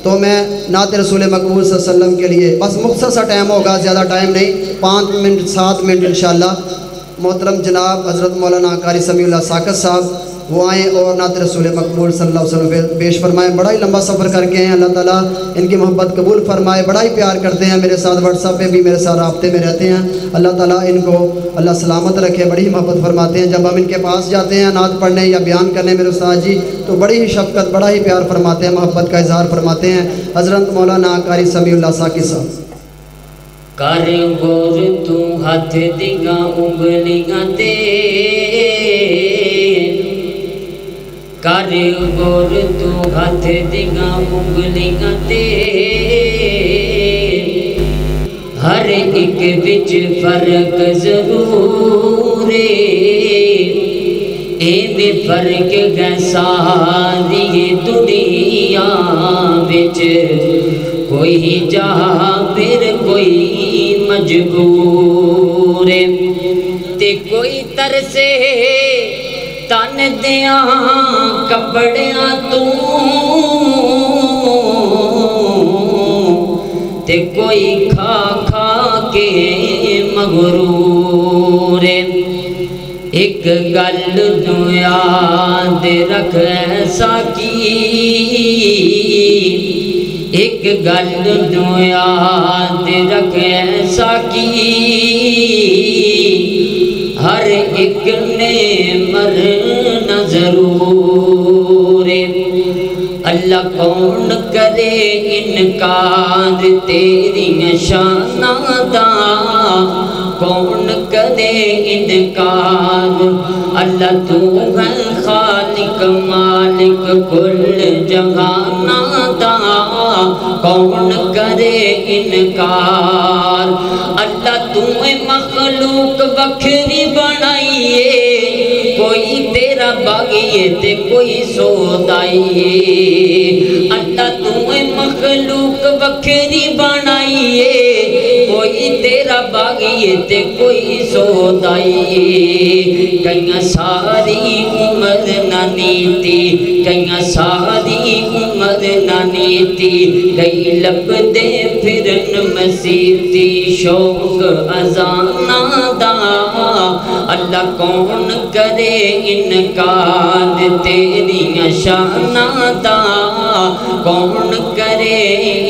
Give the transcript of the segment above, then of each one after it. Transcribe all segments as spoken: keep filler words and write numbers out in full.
تو میں نعت رسول مقبول صلی اللہ علیہ وسلم کے لیے بس مختصر سا ٹائم ہوگا، زیادہ ٹائم نہیں، پانچ منٹ سات منٹ انشاءاللہ محترم جناب حضرت مولانا قاری سمیع اللہ ساکت صاحب وہ آئیں اور نعت رسول مقبول صلی اللہ علیہ وسلم پیش فرمائیں۔ بڑا ہی لمبا سفر کر کے ہیں، اللہ تعالیٰ ان کی محبت قبول فرمائے، بڑا ہی پیار کرتے ہیں میرے ساتھ، واٹس ایپ پہ بھی میرے ساتھ رابطے میں رہتے ہیں، اللہ تعالیٰ ان کو اللہ سلامت رکھے، بڑی ہی محبت فرماتے ہیں۔ جب ہم ان کے پاس جاتے ہیں نعت پڑھنے یا بیان کرنے میرے استاد جی تو بڑی ہی شفقت، بڑا ہی پیار فرماتے ہیں، محبت کا اظہار فرماتے ہیں۔ حضرت مولانا قاری سمیع اللہ ساکت صاحب۔ کر گور تو ہاتھ دیگا انگلیاں تے، کر گور تو ہاتھ دیگا انگلیاں تے، ہر ایک بچ فرق ضرور اے میں فرق ہے ساری دنیا بچ، کوئی جابر کوئی مجبور تے کوئی ترسے تن دیاں کپڑیاں تو تے کوئی کھا کھا کے مغرور۔ ایک گل جو یاد رکھ ساکی، ایک گل جو یاد رکھ ساکی، ہر ایک نے مرنا ضرور۔ اللہ کون کرے انکار تیری شانہ دا، کون کرے انکار، اللہ تو ہے خالق مالک کل جہانہ دا، کون کرے انکار۔ اللہ تو مخلوق وکھری بنائیے، کوئی تیرا باغیے تے کوئی سودائیے، اللہ تو مخلوق وکھری بنائیے، کوئی تیرا باغیے تے کوئی سودائیے۔ کئیاں ساری عمر نہ نیتی، کئیاں ساری عمر نہ نیتی، کئی لب دے پھرن مسیتی شوق ازانہ دا، اللہ کون کرے انکار تیری شانہ دا، کون کرے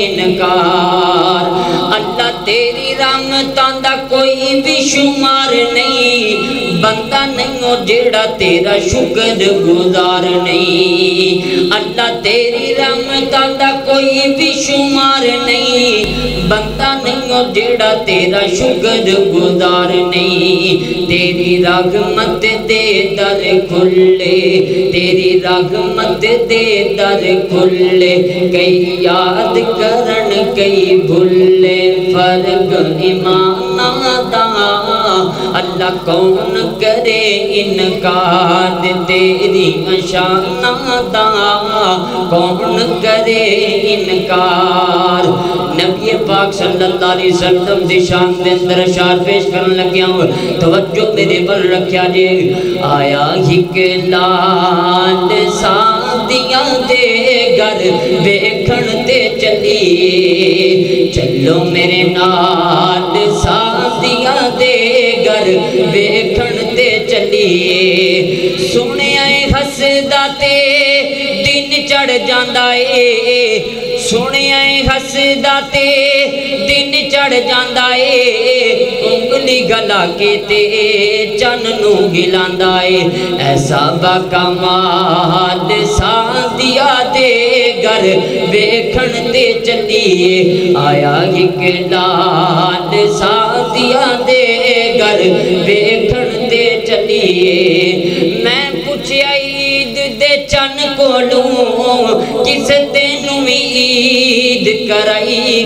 انکار۔ اللہ تیری رحمتاں دا کوئی بھی شمار نہیں، بندہ نہیں ہو جیڑا تیرا شکر گزار نہیں، اللہ تیری رحمتاں دا کوئی بھی شمار نہیں، بندہ نہیں ہو جیڑا تیرا شکر گزار نہیں۔ تیری رحمت دے در کھلے، تیری رحمت دے در کھلے، کئی یاد کرن کئی بھلے، فرق ایمانہ دا، اللہ کون کرے انکار تیری شانہ دا، کون کرے انکار۔ نبی پاک صلی اللہ علیہ وسلم دی شان دے اندر اشعار پیش کرن لگیا ہوں، توجہ میرے بل رکھیا جے۔ آیا ہی کہ لال سادیاں دے گھر بیکھن تے چلیے، چلو میرے نال سادیاں دے گھر بیکھن تے چلیے، سنے آئے ہسدا تے دن چڑھ جاندہ اے، سنے آئے ہسدا تے دن چڑھ جاندہ اے، انگلی گلا کے تے چن نو گلاندہ اے، ایسا باکمال سادیا دے گھر بیکھن تے چلیے، آیا ایک لال سادیا دے گھر بیکھن تے چلیے۔ میں پوچھیا عید دے چن کولوں کس دن عید کرائی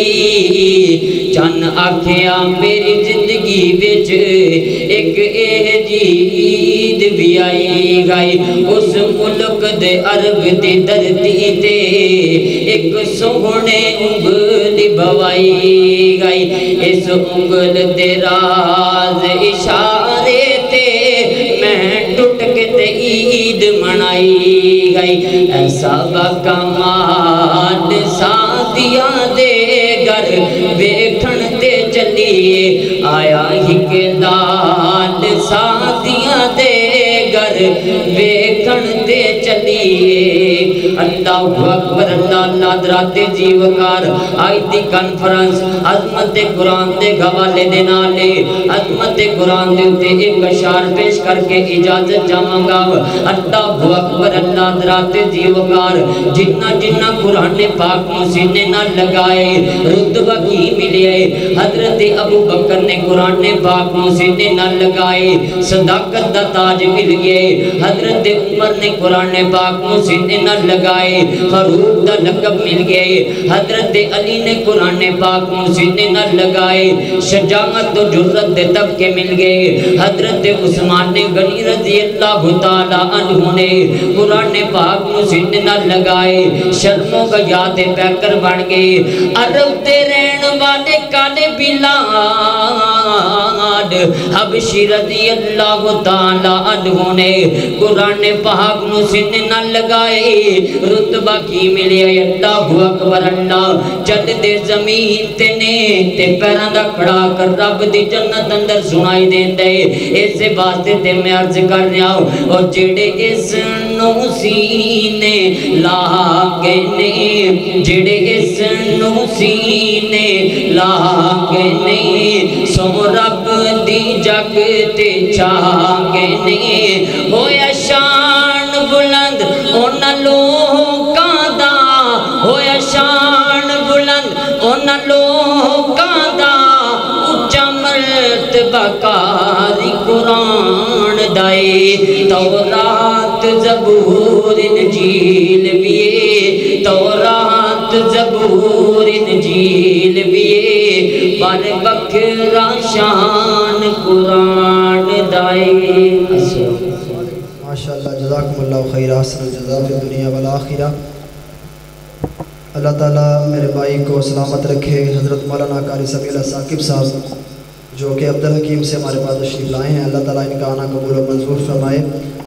گئی، چن آکھیا میری زندگی بچ ایک اے جی عید بھی آئی گئی، اس ملک دے عرب دی دھرتی تے ایک سونے انگل بوائی گئی، اس انگل دے راز اشارے تے میں ٹوٹ کے تے عید منائی گئی، ایسا باکمال سادیاں دے گر ویکھن تے چلیے آیا ہک لال سادیاں دے گر ویکھن تے چلیے اللہ اکبر اللہ نادرات جیوکار آئی دی کنفرنس عظمت قرآن دے گوالے دے نالے عظمت قرآن دے تے ایک اشار پیش کر کے اجازت جامعہ گا اللہ اکبر اللہ نادرات جیوکار جنہ جنہ قرآن پاک مسینے نہ لگائے رتبہ کی ملے حضرت ابو بکر نے قرآن پاک مسینے نہ لگائے صداقت دا تاج مل گئے حضرت عمر نے قرآن پاک مسینے نہ لگائے فاروق دا لقب مل گئے حضرت علی نے قرآن پاک مسینے نہ لگائے شجاعت و جرت دے تب کے مل گئے حضرت عثمان نے غنی رضی اللہ تعالیٰ عنہ نے قرآن پاک مسینے نہ لگائے شرموں کا یاد پیکر بن گئے عرب تے رہن والے کالے بلاد حبشی رضی اللہ تعالیٰ عنہ نے قرآن پاک مسینے نہ لگائے رتبہ کی ملے اللہ اکبر اللہ چل دے زمین تے نے تے پیران دا کھڑا کر رب دی جنت اندر سنائی دین دے ایسے باستے تے میں عرض کر رہا ہوں اور جڑے اس نو سینے لاغے نے جڑے اس نو سینے لاغے نے سو رب دی جگ تے چاہے نے ہویا شان بلند اونا لوکاں دا ہویا شان بلند اونا لوکاں دا اچھا مرتبہ کاری قرآن دائے تورات زبور انجیل بیے تورات زبور انجیل بیے بار بکرا شان قرآن دائے ماشاءاللہ جزاکم اللہ خیر احسن الجزاء فی الدنیا والآخرہ اللہ تعالیٰ میرے بھائی کو سلامت رکھے حضرت مولانا قاری سمیع اللہ ثاقب صاحب جو کہ عبدالحکیم سے ہمارے پاس تشریف لائے ہیں اللہ تعالیٰ ان کا آنا قبول و منظور فرمائے